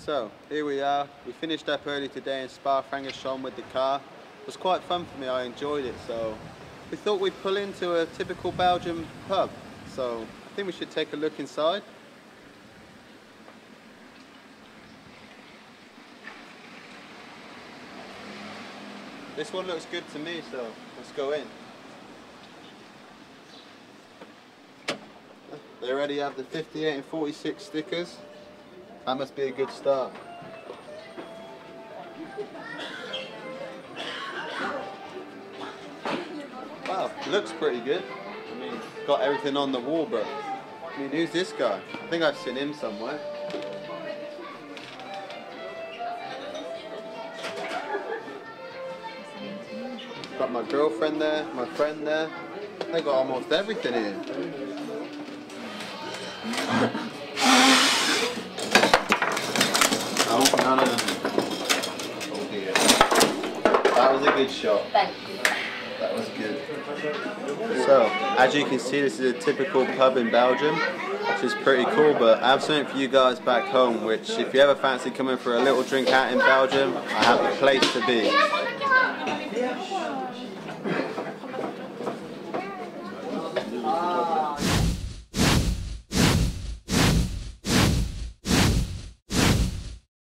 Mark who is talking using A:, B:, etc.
A: So here we are. We finished up early today in Spa-Francorchamps with the car. It was quite fun for me. I enjoyed it. So we thought we'd pull into a typical Belgian pub. So I think we should take a look inside. This one looks good to me, so let's go in. They already have the 58 and 46 stickers. That must be a good start. Wow, looks pretty good. I mean, got everything on the wall, but I mean, who's this guy? I think I've seen him somewhere. Got my girlfriend there, my friend there. They got almost everything here. Oh, no. Oh dear. That was a good shot.
B: Thank you.
A: That was good. So, as you can see, this is a typical pub in Belgium, which is pretty cool, but I have something for you guys back home, which if you ever fancy coming for a little drink out in Belgium, I have the place to be.